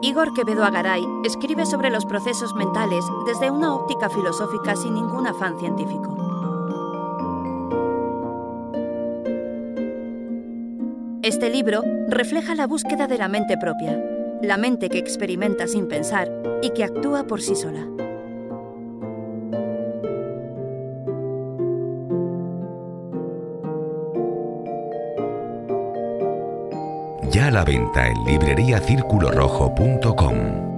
Igor Quevedo Agaray escribe sobre los procesos mentales desde una óptica filosófica sin ningún afán científico. Este libro refleja la búsqueda de la mente propia, la mente que experimenta sin pensar y que actúa por sí sola. Ya a la venta en libreriacirculorrojo.com.